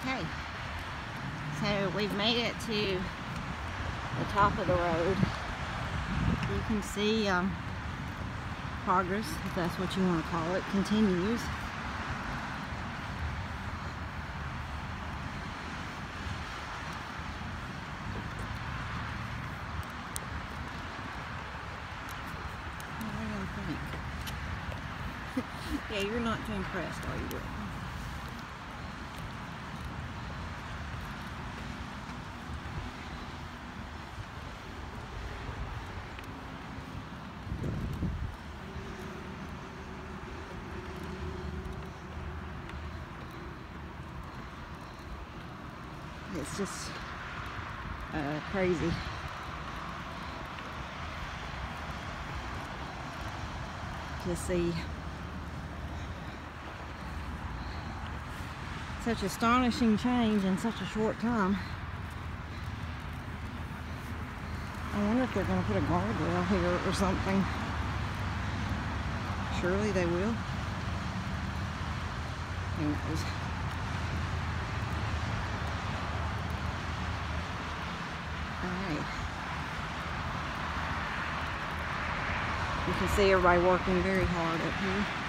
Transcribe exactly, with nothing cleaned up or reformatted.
Okay, so we've made it to the top of the road. You can see um, progress, if that's what you want to call it, continues. What do you think? Yeah, you're not too impressed, are you? It's just uh, crazy. To see such astonishing change in such a short time. I wonder if they're going to put a guardrail here or something. Surely they will. Who knows? Alright. You can see everybody working very hard up here.